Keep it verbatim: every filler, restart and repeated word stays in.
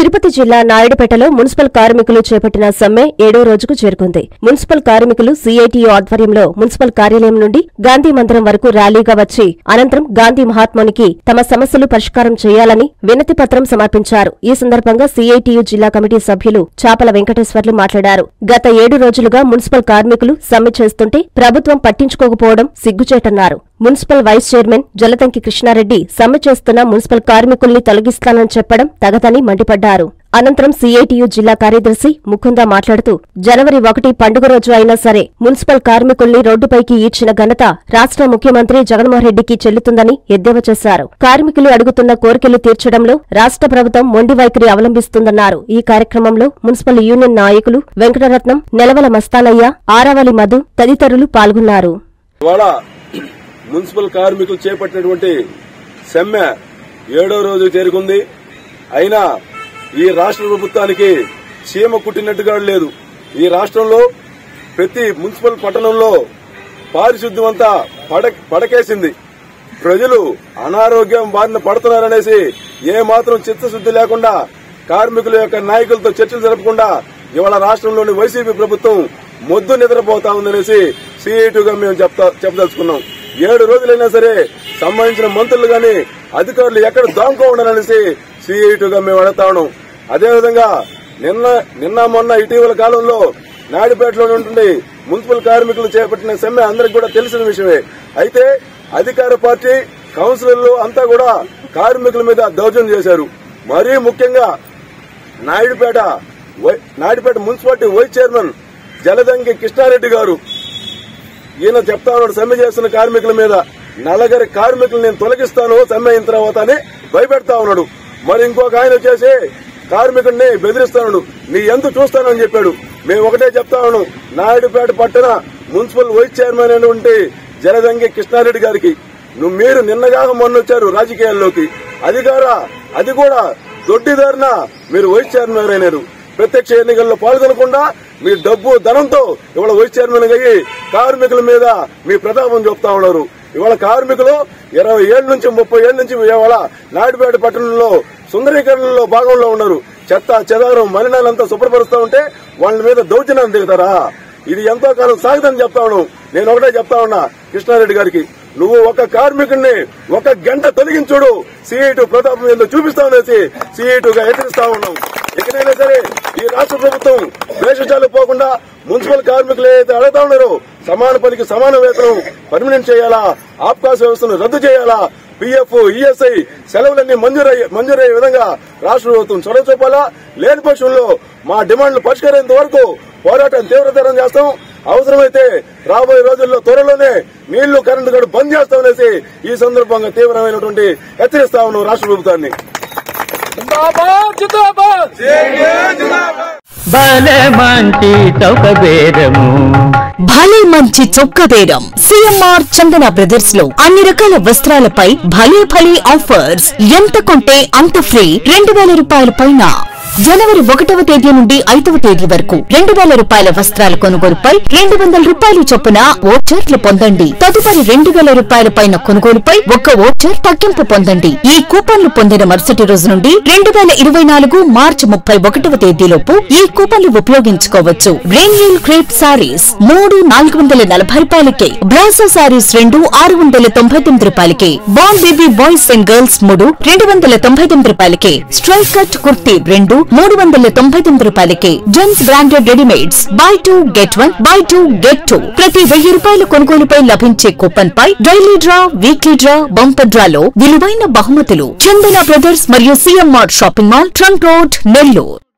తిరుపతి జిల్లా నాయుడుపేటలో మున్సిపల్ కార్మికులు చేపట్టిన సమ్మె ఏడో రోజుకు చేరుకుంది. మున్సిపల్ కార్మికులు సీఐటీయూ ఆధ్వర్యంలో మున్సిపల్ కార్యాలయం నుండి గాంధీ మందిరం వరకు ర్యాలీగా వచ్చి అనంతరం గాంధీ మహాత్మునికి తమ సమస్యలు పరిష్కారం చేయాలని వినతి పత్రం సమర్పించారు. ఈ సందర్భంగా సీఐటీయూ జిల్లా కమిటీ సభ్యులు చాపల వెంకటేశ్వర్లు మాట్లాడారు. గత ఏడు రోజులుగా మున్సిపల్ కార్మికులు సమ్మె చేస్తుంటే ప్రభుత్వం పట్టించుకోకపోవడం సిగ్గుచేటన్నారు. Municipal vice chairman Jaladanki Krishna Reddy సమ్మె చేస్తున్న మున్సిపల్ కార్మికుల్ని తొలగిస్తానని చెప్పడం తగదని మండిపడ్డారు. అనంతరం సీఐటీయూ జిల్లా కార్యదర్శి ముకుంద మాట్లాడుతూ జనవరి ఒకటి పండుగ రోజు అయినా సరే మున్సిపల్ కార్మికుల్ని రోడ్డుపైకి ఈడ్చిన ఘనత రాష్ట్ర ముఖ్యమంత్రి జగన్మోహన్రెడ్డికి చెల్లుతుందని ఎద్దేవా చేశారు. కార్మికులు అడుగుతున్న కోరికలు తీర్చడంలో రాష్ట్ర ప్రభుత్వం మొండి వైఖరి అవలంబిస్తుందన్నారు. ఈ కార్యక్రమంలో మున్సిపల్ యూనియన్ నాయకులు వెంకటరత్నం, నెలవల మస్తానయ్య, ఆరావలి మధు తదితరులు పాల్గొన్నారు. మున్సిపల్ కార్మికులు చేపట్టినటువంటి సమ్మె ఏడో రోజు చేరుకుంది. అయినా ఈ రాష్ట్ర ప్రభుత్వానికి చీమ కుట్టినట్టుగా లేదు. ఈ రాష్ట్రంలో ప్రతి మున్సిపల్ పట్టణంలో పారిశుద్ధ్యం అంతా పడకేసింది. ప్రజలు అనారోగ్యం బారిన పడుతున్నారనేసి ఏమాత్రం చిత్తశుద్ది లేకుండా కార్మికుల యొక్క నాయకులతో చర్చలు జరపకుండా ఇవాళ రాష్ట్రంలోని వైసీపీ ప్రభుత్వం మొద్దు నిద్రపోతా ఉందనేసి సీఐటీగా మేము చెప్తా చెప్పదలుచుకున్నాం. ఏడు రోజులైనా సరే సంబంధించిన మంత్రులు గాని అధికారులు ఎక్కడ దాంకో ఉండాలనేసి సీఐటీగా మేము అడుగుతా ఉన్నాం. అదేవిధంగా నిన్న నిన్న మొన్న ఇటీవల కాలంలో నాయుడుపేటలో ఉంటుండే మున్సిపల్ కార్మికులు చేపట్టిన సమ్మె అందరికి కూడా తెలిసిన విషయమే. అయితే అధికార పార్టీ కౌన్సిలర్లు అంతా కూడా కార్మికుల మీద దౌర్జన్యం చేశారు. మరీ ముఖ్యంగా Naidupeta Naidupeta municipality vice chairman Jaladanki Krishna Reddy గారు ఈయన చెప్తా ఉన్నాడు సమ్మె చేస్తున్న కార్మికుల మీద నలగరి కార్మికులు నేను తొలగిస్తాను సమ్మె అయిన తర్వాత అని భయపెడతా ఉన్నాడు. మరి ఇంకొక ఆయన వచ్చేసి కార్మికుడిని బెదిరిస్తాను, నీ ఎంత చూస్తానని చెప్పాడు. మేము ఒకటే చెప్తా ఉన్నాం, నాయుడుపేట పట్టణ మున్సిపల్ వైస్ చైర్మన్ అయినటువంటి జలదంగి కృష్ణారెడ్డి గారికి నువ్వు మీరు నిన్నగా మొన్న వచ్చారు రాజకీయాల్లోకి, అధికార అది కూడా దొడ్డిదారిన మీరు వైస్ చైర్మన్ అయినారు. ప్రత్యక్ష ఎన్నికల్లో పాల్గొనకుండా మీ డబ్బు ధనంతో ఇవాళ వైస్ చైర్మన్ అయ్యి కార్మికుల మీద మీ ప్రతాపం చూపుతా ఉన్నారు. ఇవాళ కార్మికులు ఇరవై ఏళ్ల నుంచి ముప్పై ఏళ్ల నుంచి ఇవాళ నాయుడుపేట పట్టణంలో సుందరీకరణలో భాగంలో ఉన్నారు. చెత్త చెదారం మలినాలంతా శుభ్రపరుస్తా ఉంటే వాళ్ళ మీద దౌర్జన్యాన్ని దిగుతారా? ఇది ఎంతో కాలం సాగుదని చెప్తా ఉన్నాం. నేను ఒకటే చెప్తా ఉన్నా కృష్ణారెడ్డి గారికి, నువ్వు ఒక కార్మికుడిని ఒక గంట తొలగించుడు సీఐటీ ప్రతాపం ఏదో చూపిస్తామనేసి సీఐటీగా హెచ్చరిస్తా ఉన్నాం. ఎక్కడైనా సరే ఈ రాష్ట్ర ప్రభుత్వం దేశాలు పోకుండా మున్సిపల్ కార్మికులు ఏదైతే అడుగుతా ఉన్నారో సమాన పనికి సమాన వేతనం పర్మనెంట్ చేయాలా, ఆబ్కాస్ వ్యవస్థను రద్దు చేయాలా, పీఎఫ్ ఈఎస్ఐ సెలవులన్నీ మంజూరయ్యే మంజూరయ్యే విధంగా రాష్ట్ర ప్రభుత్వం చొరవ చూపాలా. లేని పక్షంలో మా డిమాండ్లు పరిష్కరించేంత వరకు పోరాటం తీవ్రతరం చేస్తాం. అవసరమైతే రాబోయే రోజుల్లో త్వరలోనే నీళ్లు కరెంటు గడు బంద్ చేస్తామనేసి ఈ సందర్భంగా తీవ్రమైనటువంటి హెచ్చరిస్తా ఉన్నాం రాష్ట్ర ప్రభుత్వాన్ని. భలే మంచి చౌక బేరము భలే మంచి చొక్క బేరం సిఎంఆర్ చందన బ్రదర్స్ లో అన్ని రకాల వస్త్రాలపై భలే భలే ఆఫర్స్. ఎంత కొంటే అంత ఫ్రీ. రెండు వేల రూపాయల పైన జనవరి ఒకటవ తేదీ నుండి ఐదవ తేదీ వరకు రెండు వేల రూపాయల వస్త్రాల కొనుగోలుపై రెండు వందల రూపాయలు చొప్పున ఓచర్లు పొందండి. తదుపరి రెండు వేల రూపాయల పైన కొనుగోలుపై ఒక్క ఓచర్ తగ్గింపు పొందండి. ఈ కూపన్లు పొందిన మరుసటి రోజు నుండి రెండు వేల ఇరవై నాలుగు మార్చి ముప్పై ఒకటవ తేదీలోపు ఈ కూపన్లు ఉపయోగించుకోవచ్చు. రెయిన్వీల్ క్రేప్ సారీస్ మూడు నాలుగు వందల నలభై రూపాయలకే, బ్రాసో సారీస్ రెండు ఆరు వందల తొంభై తొమ్మిది రూపాయలకే, born baby boys and girls మూడు రెండు వందల తొంభై తొమ్మిది రూపాయలకే, స్ట్రైక్ కట్ కుర్తీ రెండు మూడు వందల తొంభై తొమ్మిది రూపాయలకే, gents branded readymades buy two get one buy two get two. ప్రతి వెయ్యి రూపాయల కొనుగోలుపై లభించే కూపన్ పై daily draw, weekly draw, bumper డ్రాలో విలువైన బహుమతులు. చందన బ్రదర్స్ మరియు CMR shopping mall, trunk road, Nellore.